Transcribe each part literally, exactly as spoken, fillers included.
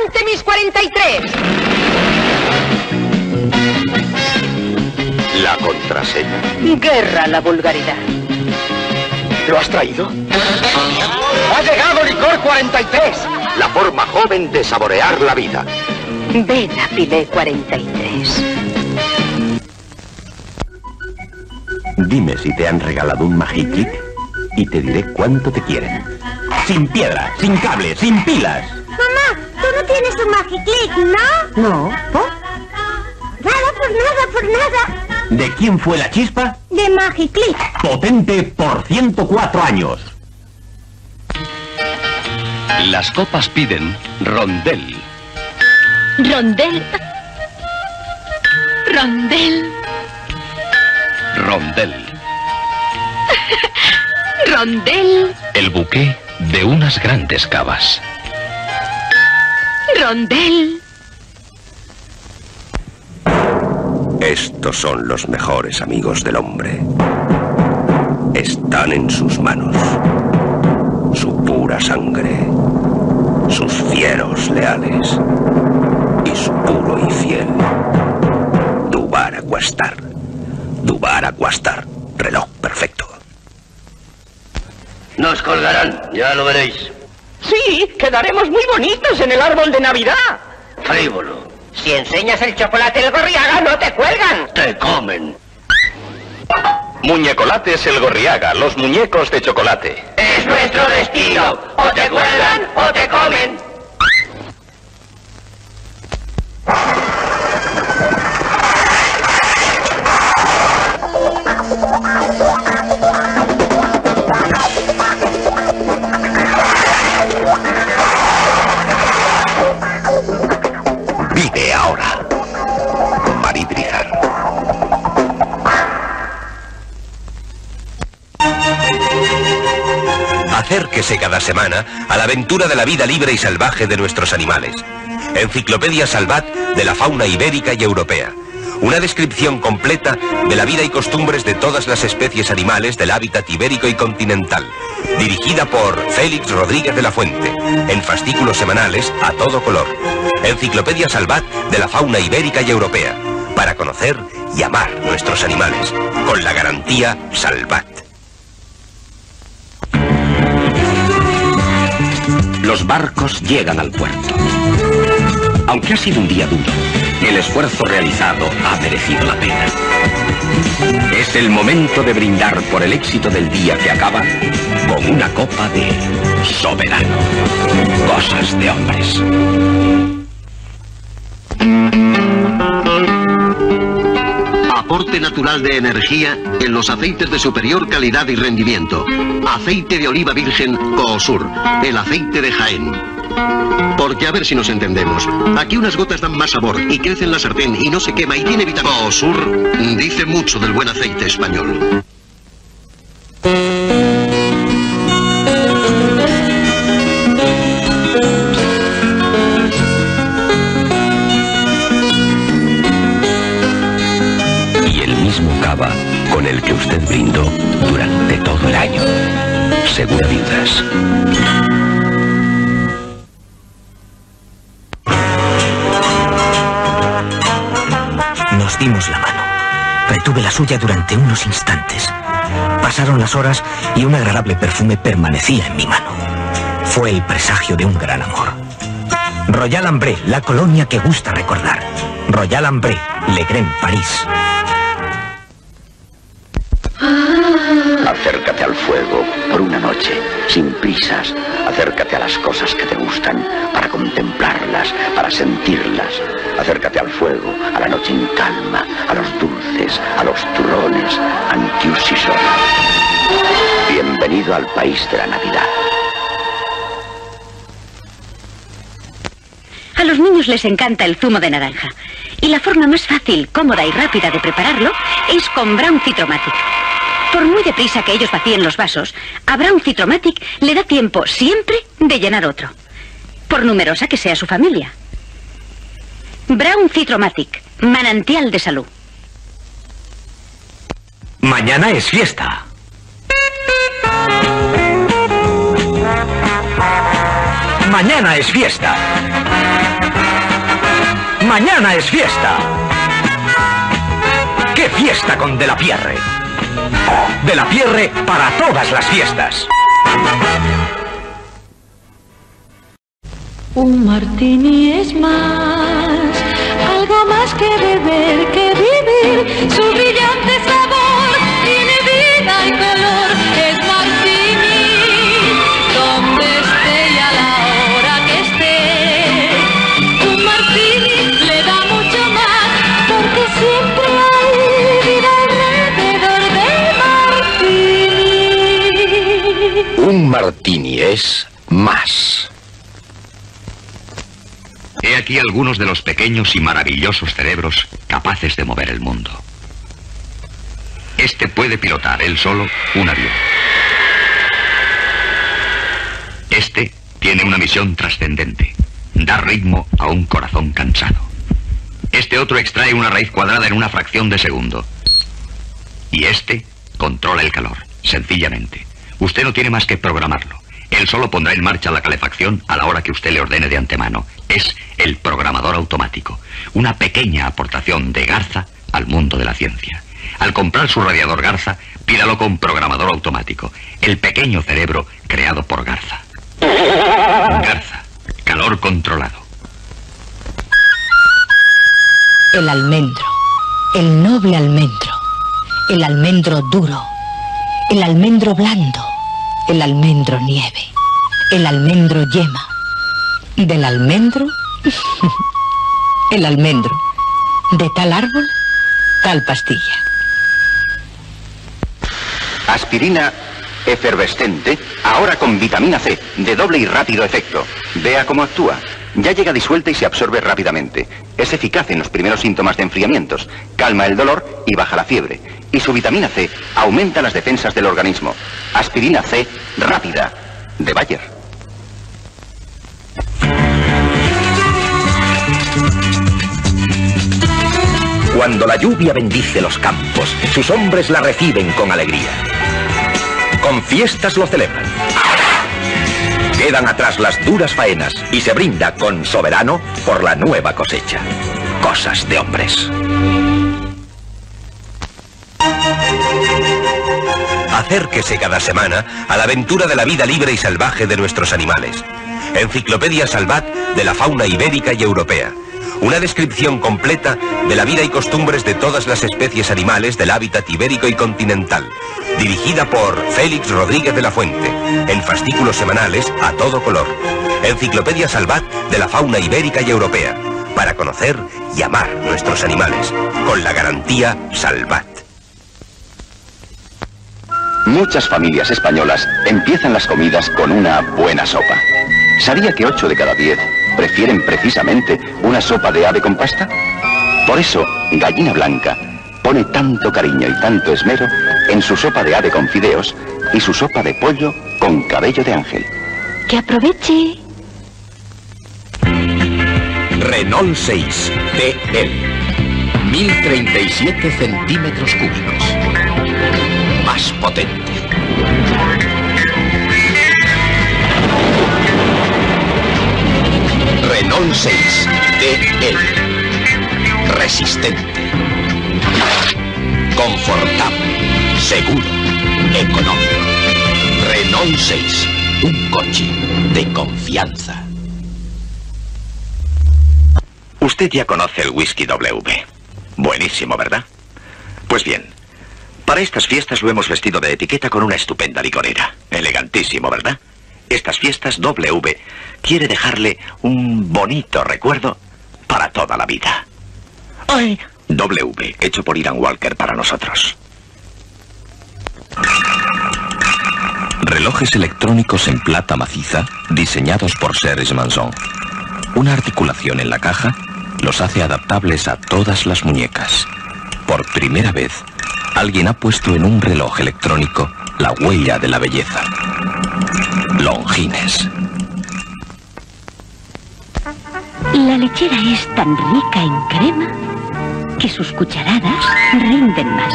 Artemis cuarenta y tres. La contraseña. Guerra a la vulgaridad. ¿Lo has traído? ¡Ha llegado Licor cuarenta y tres! La forma joven de saborear la vida. Ven a Pilé cuarenta y tres. Dime si te han regalado un Magiclick y te diré cuánto te quieren. Sin piedra, sin cable, sin pilas. Mamá, tú no tienes un Magiclick, ¿no? No. ¿Oh? Nada, por nada, por nada. ¿De quién fue la chispa? De Magiclick. Potente por ciento cuatro años. Las copas piden rondel. Rondel. Rondel. Rondel. Rondel. El buque de unas grandes cavas. Rondel. Estos son los mejores amigos del hombre. Están en sus manos. Su pura sangre. Sus fieros leales. Y su puro y fiel. Dubar Aquastar. Dubar Aquastar. Reloj perfecto. Nos colgarán, ya lo veréis. Sí, quedaremos muy bonitos en el árbol de Navidad. Frívolo. Si enseñas el chocolate del Gorriaga, no te cuelgan. Te comen. Muñecolates El Gorriaga, los muñecos de chocolate. Es nuestro destino. O te cuelgan o te comen. Vive ahora. Marie Brizard. Acérquese cada semana a la aventura de la vida libre y salvaje de nuestros animales. Enciclopedia Salvat de la fauna ibérica y europea. Una descripción completa de la vida y costumbres de todas las especies animales del hábitat ibérico y continental. Dirigida por Félix Rodríguez de la Fuente. En fascículos semanales a todo color. Enciclopedia Salvat de la fauna ibérica y europea. Para conocer y amar nuestros animales. Con la garantía Salvat. Los barcos llegan al puerto. Aunque ha sido un día duro, el esfuerzo realizado ha merecido la pena. Es el momento de brindar por el éxito del día que acaba con una copa de Soberano. Cosas de hombres. Aporte natural de energía en los aceites de superior calidad y rendimiento. Aceite de oliva virgen Coosur, el aceite de Jaén. Porque a ver si nos entendemos. Aquí unas gotas dan más sabor y crece en la sartén y no se quema y tiene vitamina. Coosur dice mucho del buen aceite español. Con el que usted brindó durante todo el año. Segura Viudas. Nos dimos la mano. Retuve la suya durante unos instantes. Pasaron las horas y un agradable perfume permanecía en mi mano. Fue el presagio de un gran amor. Royal Ambré, la colonia que gusta recordar. Royal Ambré, Le Grand París. Acércate al fuego por una noche, sin prisas. Acércate a las cosas que te gustan, para contemplarlas, para sentirlas. Acércate al fuego, a la noche en calma, a los dulces, a los turrones, Antius y Sol. Bienvenido al país de la Navidad. A los niños les encanta el zumo de naranja. Y la forma más fácil, cómoda y rápida de prepararlo es con Brown Citromatic. Por muy deprisa que ellos vacíen los vasos, a Brown Citromatic le da tiempo siempre de llenar otro. Por numerosa que sea su familia. Brown Citromatic, manantial de salud. Mañana es fiesta. Mañana es fiesta. Mañana es fiesta. ¡Qué fiesta con De la Pierre! De la Pierre para todas las fiestas. Un martini es más, algo más que beber, que vivir. Su brillante sabor tiene vida y color. Es martini, donde esté y a la hora que esté. Un martini le da mucho más, porque siempre hay vida alrededor de martini. Un martini es más. He aquí algunos de los pequeños y maravillosos cerebros capaces de mover el mundo. Este puede pilotar él solo un avión. Este tiene una misión trascendente: dar ritmo a un corazón cansado. Este otro extrae una raíz cuadrada en una fracción de segundo. Y este controla el calor, sencillamente. Usted no tiene más que programarlo. Él solo pondrá en marcha la calefacción a la hora que usted le ordene de antemano. Es el programador automático. Una pequeña aportación de Garza al mundo de la ciencia. Al comprar su radiador Garza, pídalo con programador automático. El pequeño cerebro creado por Garza. Garza, calor controlado. El almendro. El noble almendro. El almendro duro. El almendro blando. El almendro nieve, el almendro yema, del almendro, el almendro, de tal árbol, tal pastilla. Aspirina efervescente, ahora con vitamina C, de doble y rápido efecto. Vea cómo actúa. Ya llega disuelta y se absorbe rápidamente. Es eficaz en los primeros síntomas de enfriamientos, calma el dolor y baja la fiebre. Y su vitamina C aumenta las defensas del organismo. Aspirina C rápida, de Bayer. Cuando la lluvia bendice los campos, sus hombres la reciben con alegría. Con fiestas lo celebran. Quedan atrás las duras faenas y se brinda con soberano por la nueva cosecha. Cosas de hombres. Acérquese cada semana a la aventura de la vida libre y salvaje de nuestros animales. Enciclopedia Salvat de la fauna ibérica y europea. Una descripción completa de la vida y costumbres de todas las especies animales del hábitat ibérico y continental. Dirigida por Félix Rodríguez de la Fuente. En fascículos semanales a todo color. Enciclopedia Salvat de la fauna ibérica y europea. Para conocer y amar nuestros animales. Con la garantía Salvat. Muchas familias españolas empiezan las comidas con una buena sopa. ¿Sabía que ocho de cada diez prefieren precisamente una sopa de ave con pasta? Por eso, Gallina Blanca pone tanto cariño y tanto esmero en su sopa de ave con fideos y su sopa de pollo con cabello de ángel. ¡Que aproveche! Renault seis T L. mil treinta y siete centímetros cúbicos. Más potente. Renault seis T L. Resistente. Confortable. Seguro. Económico. Renault seis. Un coche de confianza. Usted ya conoce el whisky W. Buenísimo, ¿verdad? Pues bien, para estas fiestas lo hemos vestido de etiqueta con una estupenda licorera. Elegantísimo, ¿verdad? Estas fiestas W quiere dejarle un bonito recuerdo para toda la vida. ¡Ay! W, hecho por Ian Walker para nosotros. Relojes electrónicos en plata maciza, diseñados por Serge Manson. Una articulación en la caja los hace adaptables a todas las muñecas. Por primera vez, alguien ha puesto en un reloj electrónico la huella de la belleza. Longines. La lechera es tan rica en crema que sus cucharadas rinden más.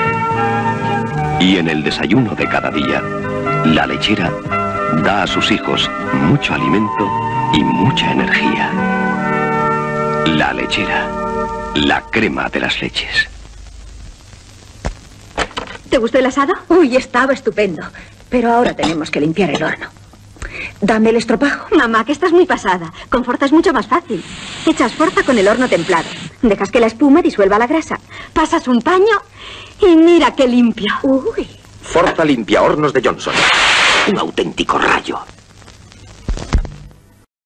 Y en el desayuno de cada día, la lechera da a sus hijos mucho alimento y mucha energía. La lechera. La crema de las leches. ¿Te gustó el asado? Uy, estaba estupendo. Pero ahora tenemos que limpiar el horno. Dame el estropajo. Mamá, que estás muy pasada. Con Forza es mucho más fácil. Echas Forza con el horno templado. Dejas que la espuma disuelva la grasa. Pasas un paño y mira qué limpio. Uy. Forza limpia hornos de Johnson. Un auténtico rayo.